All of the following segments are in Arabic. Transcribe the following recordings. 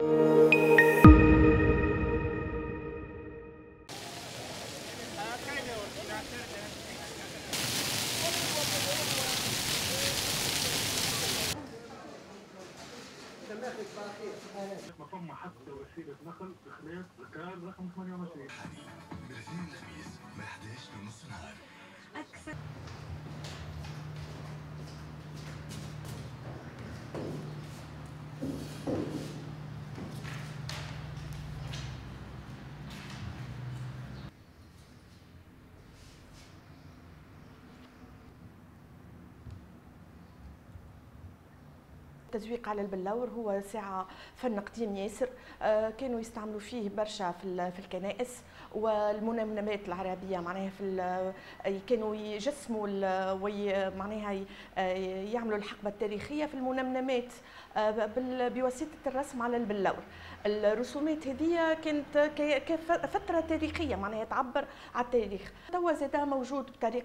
مفهوم محطة وسيلة نقل بخلاف ذكار رقم 28 من الاثنين الخميس من 11 لنص النهار. أكثر التزويق على البلور هو ساعة فن قديم ياسر، كانوا يستعملوا فيه برشا في الكنائس والمنمنمات العربية، معناها كانوا يجسموا معناها يعملوا الحقبة التاريخية في المنمنمات بواسطة الرسم على البلور. الرسومات هذه كانت فترة تاريخية، معناها تعبر على التاريخ. توا زادا موجود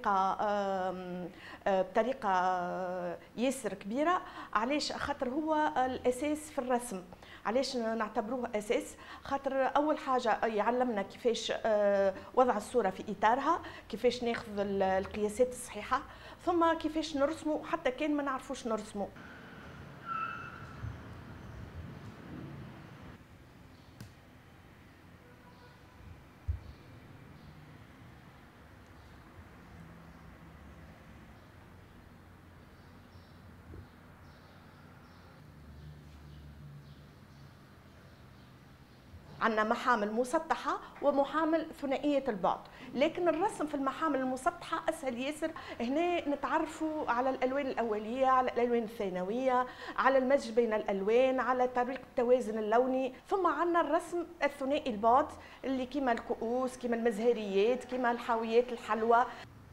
بطريقة ياسر كبيرة. علاش؟ خاطر هو الأساس في الرسم. علاش نعتبروه أساس؟ خاطر أول حاجة يعلمنا كيفاش وضع الصورة في إطارها، كيفاش ناخذ القياسات الصحيحة، ثم كيفاش نرسموا حتى كان ما نعرفوش نرسموا. عندنا محامل مسطحة ومحامل ثنائية البعد، لكن الرسم في المحامل المسطحة أسهل ياسر. هنا نتعرفوا على الألوان الأولية، على الألوان الثانوية، على المزج بين الألوان، على طريقة التوازن اللوني. ثم عندنا الرسم الثنائي البعد اللي كيما الكؤوس، كيما المزهريات، كيما الحاويات الحلوى.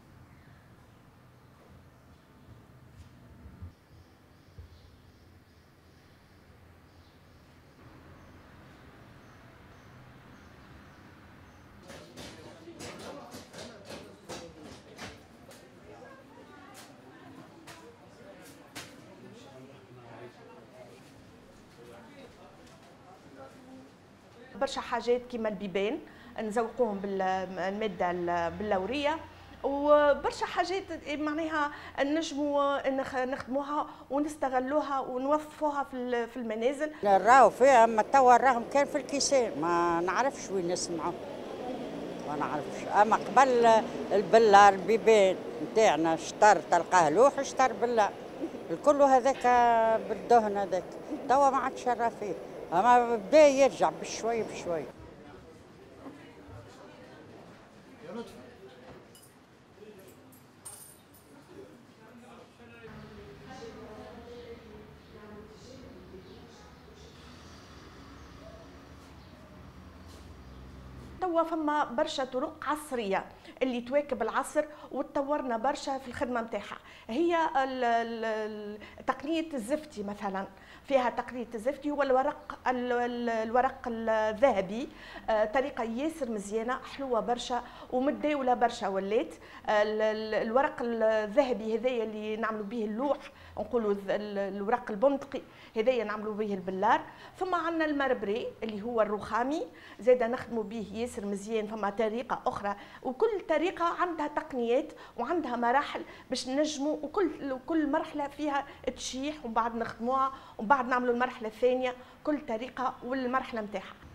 برشا حاجات كيما البيبان نزوقوهم بالماده البلوريه، وبرشا حاجات معناها نجموا نخدموها ونستغلوها ونوظفوها في المنازل. راهو فيها، اما توا راهم كان في الكيسان، ما نعرفش وين نسمعوا، ما نعرفش. اما قبل البلار البيبان نتاعنا شطر تلقاه لوح، شطر بلار الكل هذاك بالدهن هذاك. توا ما عادش راه فيه، اما بدا يرجع بشوي بشوي. توا فما برشا طرق عصريه اللي تواكب العصر، وتطورنا برشا في الخدمه نتاعها. هي تقنيه الزفتي مثلا، فيها تقنيه الزفتي هو الورق الذهبي، طريقه ياسر مزيانه حلوه برشا ومتداوله برشا. ولات الورق الذهبي هذايا اللي نعملوا به اللوح، نقولوا الورق البندقي هذايا نعملوا به البلار. ثم عندنا المربري اللي هو الرخامي، زاده نخدموا به ياسر مزيان. فما طريقه اخرى، وكل طريقه عندها تقنيات وعندها مراحل باش نجموا، وكل مرحله فيها تشيح وبعد نخدموها وبعد نعملوا المرحله الثانيه، كل طريقه والمرحله نتاعها.